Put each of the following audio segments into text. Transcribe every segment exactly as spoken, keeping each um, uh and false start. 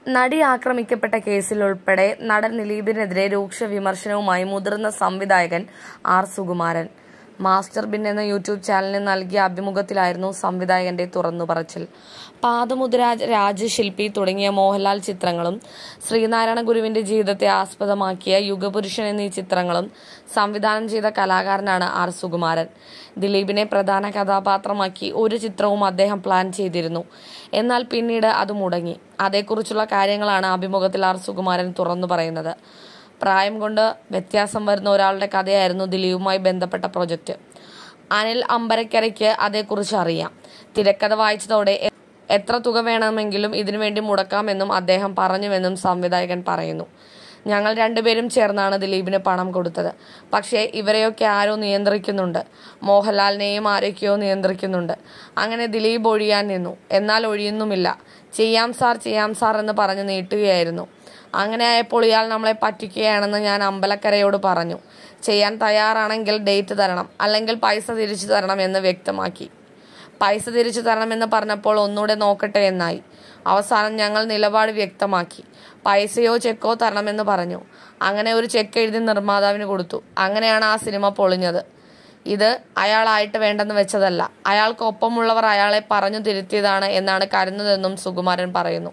നടി ആക്രമിക്കപ്പെട്ട കേസിൽ ഉൾപ്പെടെ നടൻ ദിലീപിനെതിരെ രൂക്ഷ വിമർശനവുമായി മുതിർന്ന സംവിധായകൻ ആർ സുകുമാരൻ. മാസ്റ്റർ ബിൻ എന്ന യൂട്യൂബ് ചാനലിന് നൽകിയ അഭിമുഖത്തിലായിരുന്നു സംവിധായകന്റെ തുറന്നുപറച്ചിൽ. പാദമുദ്ര, രാജശില്പി തുടങ്ങിയ മോഹൻലാൽ ചിത്രങ്ങളും ശ്രീനാരായണ ഗുരുവിന്റെ ജീവിതത്തെ ആസ്പദമാക്കിയ യുഗപുരുഷൻ എന്നീ ചിത്രങ്ങളും സംവിധാനം ചെയ്ത കലാകാരനാണ് ആർ സുകുമാരൻ. ദിലീപിനെ പ്രധാന കഥാപാത്രമാക്കി ഒരു ചിത്രവും അദ്ദേഹം പ്ലാൻ ചെയ്തിരുന്നു. എന്നാൽ പിന്നീട് അത് മുടങ്ങി. അതേക്കുറിച്ചുള്ള കാര്യങ്ങളാണ് അഭിമുഖത്തിൽ ആർ സുകുമാരൻ തുറന്നു പറയുന്നത്. പ്രായം കൊണ്ട് വ്യത്യാസം വരുന്ന ഒരാളുടെ കഥയായിരുന്നു ദിലീപുമായി ബന്ധപ്പെട്ട പ്രൊജക്ട്. അനിൽ അമ്പരക്കരയ്ക്ക് അതേക്കുറിച്ച് അറിയാം. തിരക്കഥ വായിച്ചതോടെ എത്ര തുക വേണമെങ്കിലും ഇതിനുവേണ്ടി മുടക്കാമെന്നും അദ്ദേഹം പറഞ്ഞുവെന്നും സംവിധായകൻ പറയുന്നു. ഞങ്ങൾ രണ്ടുപേരും ചേർന്നാണ് ദിലീപിന് പണം കൊടുത്തത്. പക്ഷേ ഇവരെയൊക്കെ ആരോ നിയന്ത്രിക്കുന്നുണ്ട്. മോഹൻലാലിനെയും ആരൊക്കെയോ നിയന്ത്രിക്കുന്നുണ്ട്. അങ്ങനെ ദിലീപ് ഒഴിയാൻ നിന്നു. എന്നാൽ ഒഴിയുന്നുമില്ല. ചെയ്യാം സാർ ചെയ്യാം സാർ എന്ന് പറഞ്ഞ് നീട്ടുകയായിരുന്നു. അങ്ങനെ ആയപ്പോൾ ഇയാൾ നമ്മളെ പറ്റിക്കുകയാണെന്ന് ഞാൻ അമ്പലക്കരയോട് പറഞ്ഞു. ചെയ്യാൻ തയ്യാറാണെങ്കിൽ ഡേറ്റ് തരണം, അല്ലെങ്കിൽ പൈസ തിരിച്ചു തരണം എന്ന് വ്യക്തമാക്കി. പൈസ തിരിച്ചു തരണമെന്ന് പറഞ്ഞപ്പോൾ ഒന്നുകൂടെ നോക്കട്ടെ എന്നായി. അവസാനം ഞങ്ങൾ നിലപാട് വ്യക്തമാക്കി. പൈസയോ ചെക്കോ തരണമെന്ന് പറഞ്ഞു. അങ്ങനെ ഒരു ചെക്ക് എഴുതി നിർമ്മാതാവിന് കൊടുത്തു. അങ്ങനെയാണ് ആ സിനിമ പൊളിഞ്ഞത്. ഇത് അയാളായിട്ട് വേണ്ടെന്ന് വെച്ചതല്ല. അയാൾക്കൊപ്പമുള്ളവർ അയാളെ പറഞ്ഞു തിരുത്തിയതാണ് എന്നാണ് കരുതുന്നതെന്നും സുകുമാരൻ പറയുന്നു.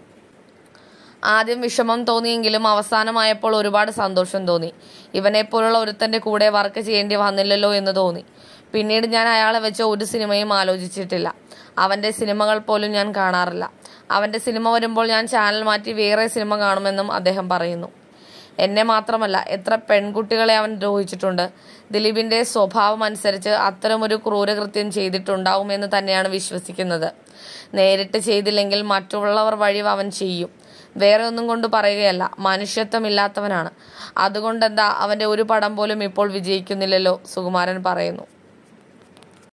ആദ്യം വിഷമം തോന്നിയെങ്കിലും അവസാനമായപ്പോൾ ഒരുപാട് സന്തോഷം തോന്നി. ഇവനെപ്പോലുള്ള ഒരുത്തന്റെ കൂടെ വർക്ക് ചെയ്യേണ്ടി വന്നില്ലല്ലോ എന്ന് തോന്നി. പിന്നീട് ഞാൻ അയാളെ വെച്ച് ഒരു സിനിമയും ആലോചിച്ചിട്ടില്ല. അവന്റെ സിനിമകൾ പോലും ഞാൻ കാണാറില്ല. അവന്റെ സിനിമ വരുമ്പോൾ ഞാൻ ചാനൽ മാറ്റി വേറെ സിനിമ കാണുമെന്നും അദ്ദേഹം പറയുന്നു. എന്നെ മാത്രമല്ല, എത്ര പെൺകുട്ടികളെ അവൻ ദ്രോഹിച്ചിട്ടുണ്ട്. ദിലീപിന്റെ സ്വഭാവം അനുസരിച്ച് അത്തരമൊരു ക്രൂരകൃത്യം ചെയ്തിട്ടുണ്ടാവുമെന്ന് തന്നെയാണ് വിശ്വസിക്കുന്നത്. നേരിട്ട് ചെയ്തില്ലെങ്കിൽ മറ്റുള്ളവർ വഴി അവൻ ചെയ്യും. വേറെ ഒന്നും കൊണ്ട് പറയുകയല്ല, മനുഷ്യത്വമില്ലാത്തവനാണ്. അതുകൊണ്ടെന്താ അവന്റെ ഒരു പടം പോലും ഇപ്പോൾ വിജയിക്കുന്നില്ലല്ലോ, സുകുമാരൻ പറയുന്നു.